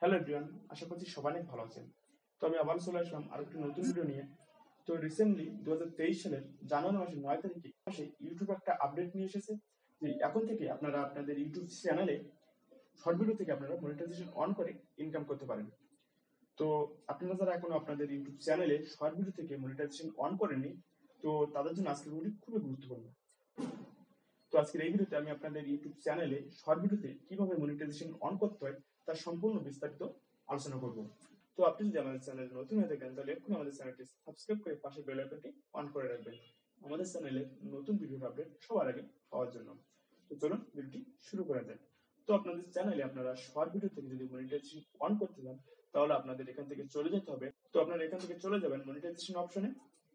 Hello everyone, আশা করছি সবাই অনেক ভালো আছেন। তো আমি আবার চলে আসলাম আরেকটি নতুন ভিডিও নিয়ে। তো রিসেন্টলি 2023 সালের জানুয়ারি মাসের 9 তারিখে ইউটিউব একটা আপডেট নিয়ে এসেছে যে এখন থেকে আপনারা আপনাদের ইউটিউব চ্যানেলে শর্ট ভিডিও থেকে আপনারা মনিটাইজেশন অন করে ইনকাম করতে পারেন। তো আপনারা যারা এখনো আপনাদের ইউটিউব চ্যানেলে শর্ট ভিডিও থেকে মনিটাইজেশন অন করেননি, তো তাদের জন্য আজকের ভিডিও খুবই গুরুত্বপূর্ণ। তো আজকের এই ভিডিওতে আমি আপনাদের ইউটিউব চ্যানেলে শর্ট ভিডিওতে কিভাবে মনিটাইজেশন অন করতে হয় তার সম্পূর্ণ বিস্তারিত আলোচনা করব। তো আপনি যদি আমাদের চ্যানেলে নতুন হয়ে থাকেন তাহলে এক্ষুনি আমাদের চ্যানেলটি সাবস্ক্রাইব করে পাশে বেল আইকনটি অন করে রাখবেন আমাদের চ্যানেলে নতুন ভিডিওর আপডেট সবার আগে পাওয়ার জন্য। তো চলুন ভিডিওটি শুরু করা যাক। তো আপনাদের চ্যানেলে আপনারা শর্ট ভিডিও থেকে যদি মনিটাইজেশন অন করতে চান তাহলে আপনাদের এখান থেকে চলে যেতে হবে। তো আপনারা এখান থেকে চলে যাবেন মনিটাইজেশন অপশনে।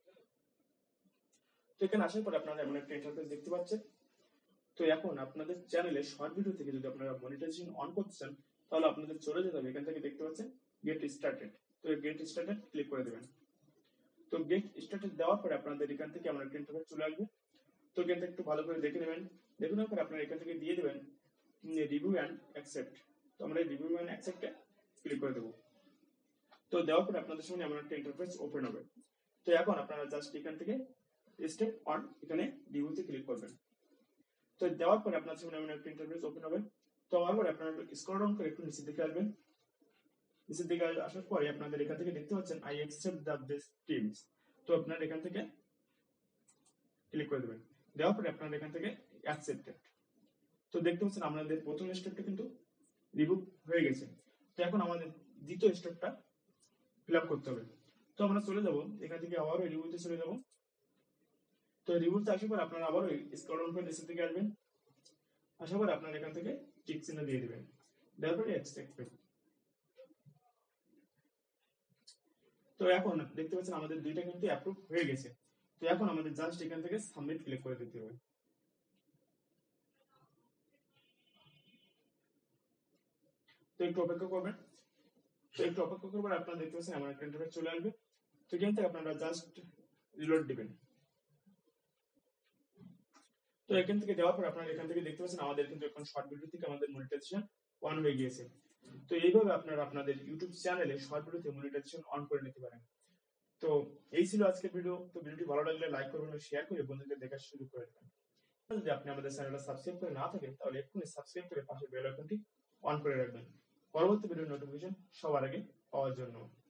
তো এখানে আসার পর আপনারা এমন একটা ইন্টারফেস দেখতে পাচ্ছেন। তো এখন আপনাদের চ্যানেলে শর্ট ভিডিও থেকে যদি আপনারা মনিটাইজেশন অন করতে চান তাহলে আপনাদের চলে যেতে হবে, এখান থেকে দেখতে পাচ্ছেন গেট স্টার্টেড। তো গেট স্টার্টেড ক্লিক করে দেবেন। তো গেট স্টার্টেড দেওয়ার পরে আপনাদের এখান থেকে আমার একটা ইন্টারফেস চলে আসবে। তো এখান থেকে একটু ভালো করে দেখে নেবেন। দেখে নেওয়ার পরে আপনারা এখান থেকে দিয়ে দেবেন রিভিউ অ্যান্ড অ্যাকসেপ্ট। তো আমরা রিভিউ অ্যান্ড অ্যাকসেপ্টে ক্লিক করে দেবো। তো দেওয়ার পরে আপনাদের সামনে এমন একটা ইন্টারফেস ওপেন হবে। তো এখন আপনারা জাস্ট এখান থেকে স্টেপ অন এখানে রিভিউতে ক্লিক করবেন। তো দেওয়ার পরে আপনার সামনে এমন একটা ইন্টারফেস ওপেন হবে। তো হওয়ার পরে আপনারা স্ক্রল ডাউন করে একটু নিচের দিকে আসবেন। নিচের দিকে আসার পরে আপনাদের এখান থেকে দেখতে পাচ্ছেন I accept the best teams. তো আপনারা এখান থেকে ক্লিক করে দেবেন। দেওয়ার পরে আপনারা এখান থেকে অ্যাকসেপ্টেড। তো দেখতে পাচ্ছেন আমাদের প্রথম স্টেপটা কিন্তু রিভিউ হয়ে গেছে। তো এখন আমাদের দ্বিতীয় স্টেপটা ফিল আপ করতে হবে। তো আমরা চলে যাব এখান থেকে আবারও রিভিউতে চলে যাব। তো রিভিউতে আসার পর আপনারা আবারও স্ক্রল ডাউন করে নিচের দিকে আসবেন। আসার পর আপনারা এখান থেকে টিক চিহ্ন দিয়ে দিবেন। দেওয়ার পরে অ্যাকসেপ্ট। তো এখন দেখতে পাচ্ছেন আমাদের দুইটা কিন্তু অ্যাপ্রুভ হয়ে গেছে। তো এখন আমাদের জাস্ট এখান থেকে সাবমিট ক্লিক করে দিতে হবে। তো একটু অপেক্ষা করবেন। তো একটু অপেক্ষা করবেন, আপনারা দেখতে পাচ্ছেন আমার একটা ইন্টারফেস চলে আসবে। তো এখান থেকে আপনারা জাস্ট রিলোড দিবেন। তো এখান থেকে দেওয়ার পর আপনারা এখান থেকে দেখতে পাচ্ছেন আমাদের কিন্তু এখন শর্ট ভিডিও থেকে আমাদের মনিটাইজেশন অন হয়ে গিয়েছে। তো এইভাবে আপনারা আপনাদের ইউটিউব চ্যানেলে শর্ট ভিডিওতে মনিটাইজেশন অন করে নিতে পারেন। তো এই ছিল আজকের ভিডিও। তো ভিডিওটি ভালো লাগলে লাইক করবেন ও শেয়ার করে বন্ধুদের দেখা শুরু করে দেবেন। যদি আপনি আমাদের চ্যানেলটা সাবস্ক্রাইব করে না থাকেন তাহলে এক্ষুনি সাবস্ক্রাইব করে পাশে বেল আইকনটি অন করে রাখবেন পরবর্তী ভিডিওর নোটিফিকেশন সবার আগে পাওয়ার জন্য।